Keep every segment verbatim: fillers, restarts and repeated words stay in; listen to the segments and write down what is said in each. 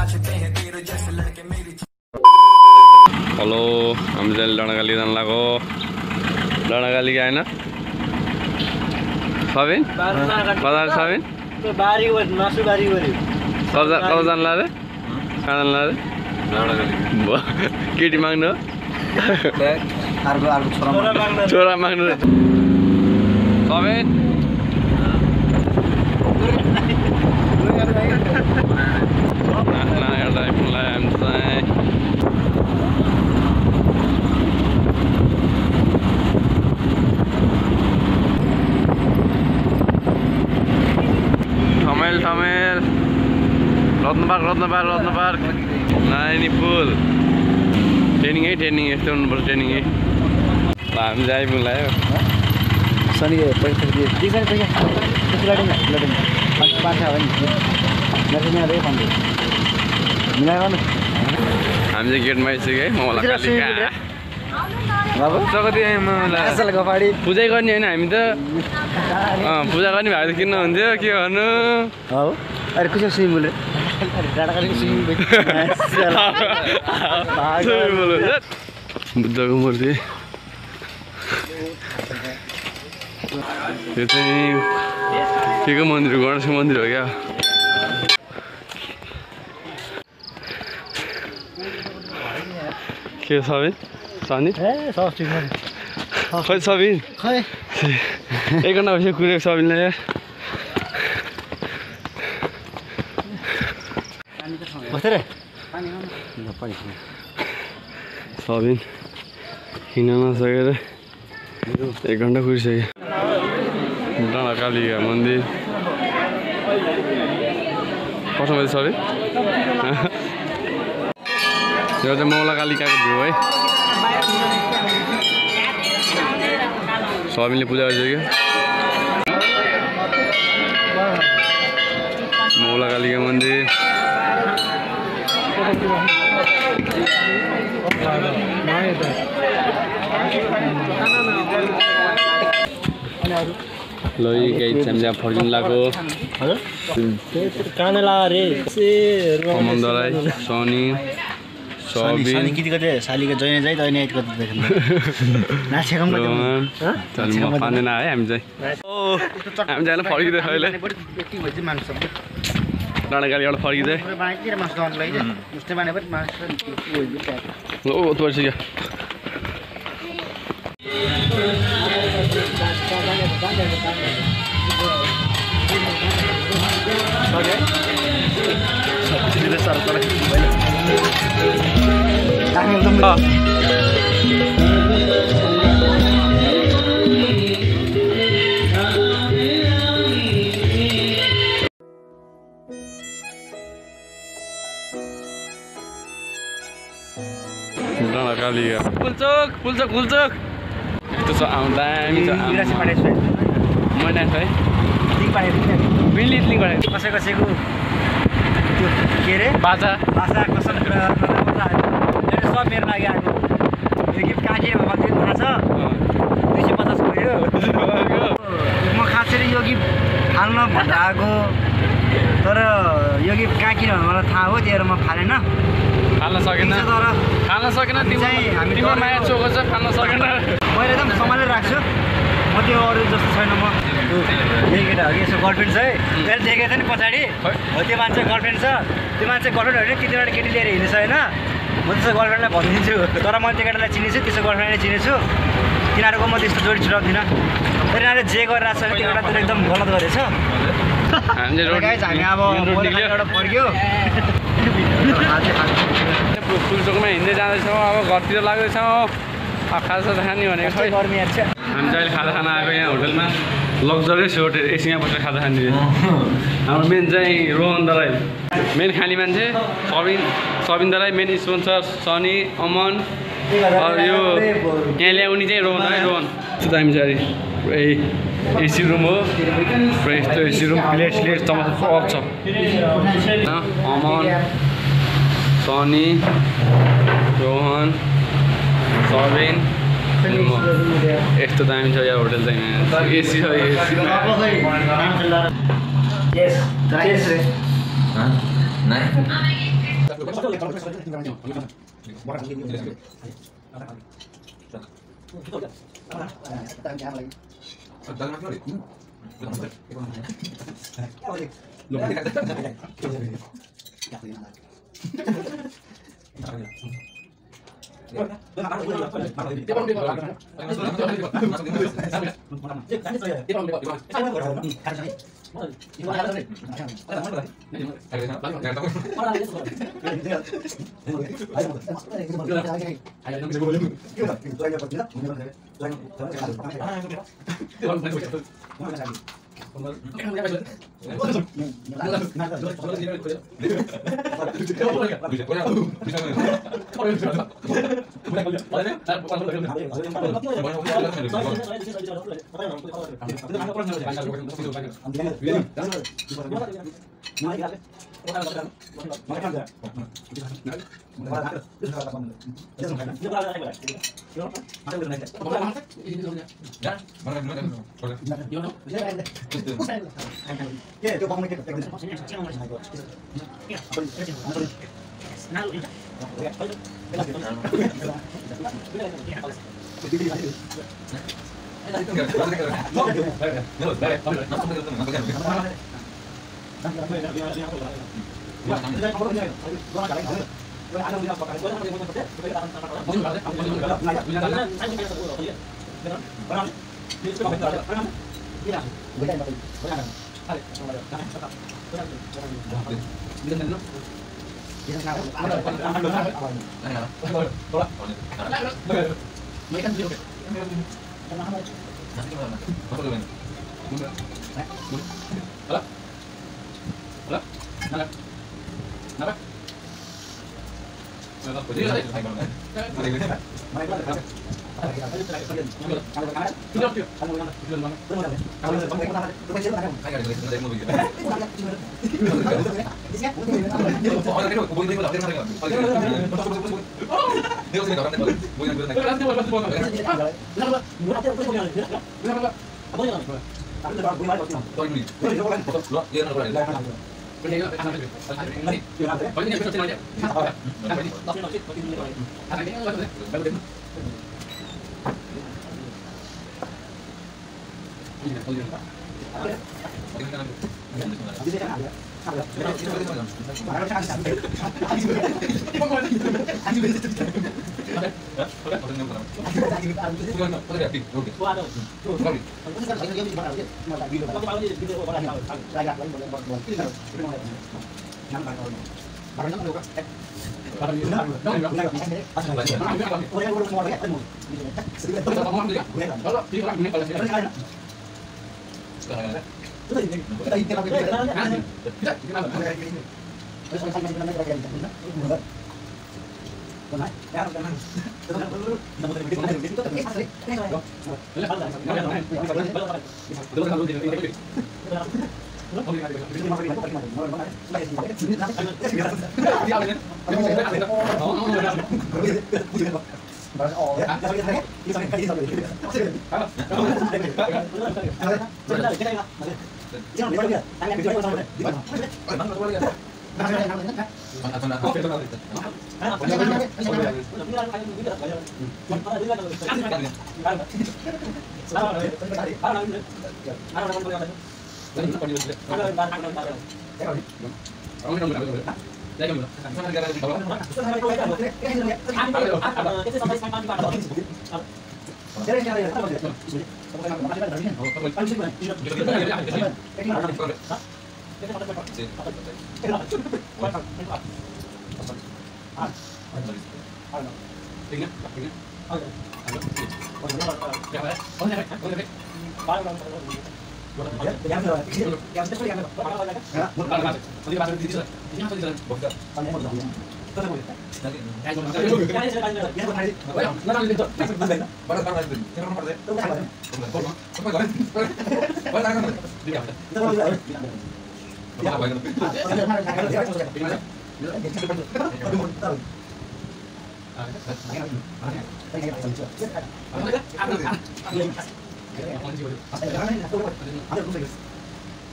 hello हामी चाहिँ डाँडागाली जान लाग्यो डाँडागाली कि होइन सबिन कता सबिन कता जानु लाग्यो कहाँ जानु लाग्यो केटी माग्नु छोरा माग्नु Sabin Thamel Thamel Rotna Park Rotna Park Rotna Park Naini Pool Training है training यस्तो हुनुपर्छ training है हामी चाहिँ आइपुग्लायो सनी पैसा दिए दिसन पैसा लडिङ लडिङ पाँच छ भने नर्सिङ रे फन्ड मिलाएर न हामी चाहिँ गेटमा आइसक्यो है मलाई कालिका बाबु जगति मलाई असल गफाडी पूजा गर्ने हैन हामी त अ पूजा गर्ने भए त किन हुन्थ्यो के गर्नु हौ अरे कुछ सुइङ बोले डाडा गरेको सुइङ बोले बुद्धको मूर्ति यो चाहिँ के को मन्दिर हो गणेशको मन्दिर हो क्या के सबिन सनी ए सब ठीक छ खै सबिन खै एक घन्टा भइसक्यो कुरेको सबिनले बस्दै रे सबिन हिँड्न नसकेर एक घन्टा कुरिसक्यो डाँडाकालीका मन्दिर कसमा सबिन यो चाहिँ मौलाकालिकाको भ्यू है सबिनले पूजा गरिसक्यो मौलाकालिका मन्दिर ल यी गाइड हामी यहाँ फर्किनु लाग्यो कानेला रे अमन दराई सनी सबिन किति कतै सालीको जैने जाइ दैने एट कतै देख्नु नाचेको म चल म पाउँदैन है हामी चाहिँ ओ हामी चाहिँ फर्किँदै अहिले डाँडागालीबाट फर्किँदै ओ तोर्सिक्यो डाँडाकालीका पुल्चोक पुल्चोक पुल्चोक यस्तो छ आउँदा दामी छ मैना है बिलिट लिङ गरे कसै कसैको त्यो के रे बाजा भाषा कसम कुरा मेरो सब मेरो लागि आएको यो गिफ्ट कहाँ के भन्दै थाहा छ दुई सय पचास को यो म खासरी यो गिफ्ट फाल्न भनेर आएको तर यो गिफ्ट कहाँ किन मलाई थाहा हो त्यही म फालेन फाल्न सकेन तर फाल्न सकेन चाहिँ हामी तिम्रो माया चोको छ फाल्न सकेन मैले एकदम सम्हालेर राख्छु म त्यो अरू जस्तो छैन म यही केटा हो कि यसो गर्लफ्रेन्ड छ है मैले देखेको थिएँ नि पछाडि हो त्यो मान्छे गर्लफ्रेन्ड छ त्यो मान्छे गर्लफ्रेन्ड होइन कतिवटा केटी लिएर हिँड्छ होइन म त्यसो गर्लफ्रेन्डलाई भनिदिन्छु तर मैले त्यो केटालाई चिनेछु त्यसो गर्लफ्रेन्डलाई चिनेछु तिनीहरूको म त्यस्तो जोडी छुटाउँदिनँ तर यिनीहरूले जे गरिरहेको छ त्यो एउटा त एकदम गलत गरेछ हामी अब एउटा फर्क्यो पुल्चोकमा हिँड्दै जाँदैछौँ अब घरतिर लाग्दैछौँ अब खाजा खाने भनेको खै गर्मी हामी चाहिँ अहिले खाजा खान आएको यहाँ होटलमा लग्जरियस होटेल एसिया बसेर खाजा खाने हाम्रो मेन चाहिँ रोहन दराई मेन खाने मान्छे सबिन सबिन दराई मेन स्पोन्सर सनी अमन यो यहाँ ल्याउने चाहिँ रोहन है रोहन यस्तो दामी छ अरे एसी रुम हो पुरा यस्तो एसी रुम प्लेट स्लेट चमच सब छ अमन सनी रोहन सबिन यस्तो दामी छ यहाँ होटल चाहिँ एसी छ एसी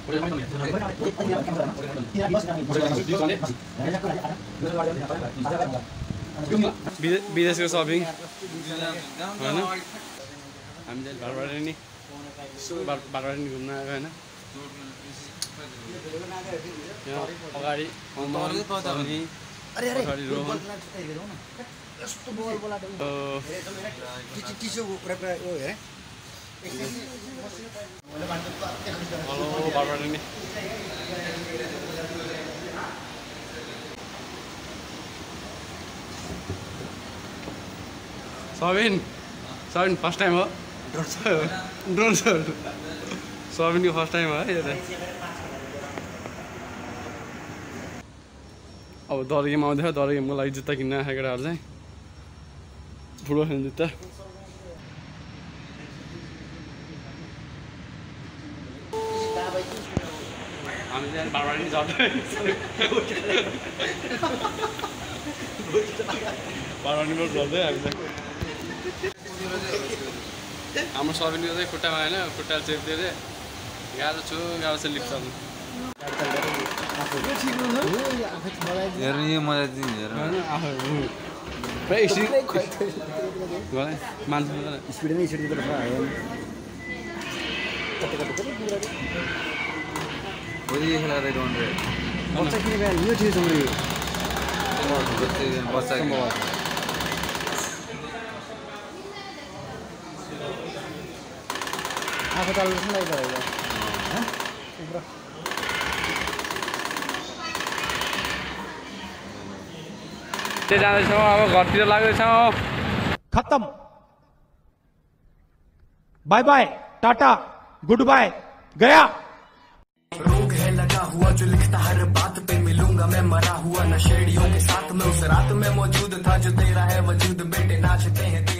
विदेशको सपिङ होइन हामीले घरबाट नि बाटोबाट नि घुम्न आएको होइन यहाँ अगाडि अगाडि रोहन हेलो बाटोबाट नि सबिन सबिन फर्स्ट टाइम हो ड्रोन सर सबिनको फर्स्ट टाइम हो है यो त अब दर गेम आउँदैछ दर गेमको लागि जुत्ता किन्न आएको केटाहरू चाहिँ फुटबल खेल्ने जुत्ता हामी चाहिँ बाटोबाट नि झर्दै बाटोबाट नि झर्दै हामी चाहिँ हाम्रो सबिनको चाहिँ खुट्टामा होइन खुट्टा चेप्दियो अरे गाह्रो छु गाह्रो छ लिफ्ट चल्नु हेर्नु यो मजा दिनु हेर्नु मान्छे स्पिडमै स्पिड भोलि खेला रहन्छ बच्चा किने गयो यो ठिक छ बच्चा आफू चालु जस्तो लागिरहेको त्यही जाँदैछौँ अब घरतिर लाग्दैछौँ खत्म bye bye tata goodbye गया रोग है लगा हुआ जो लिखता हर बात पे मिलूंगा मैं मरा हुआ नशेड़ियों के साथ में उस रात में मौजूद था जो तेरा है वजूद बेटे नाचते हैं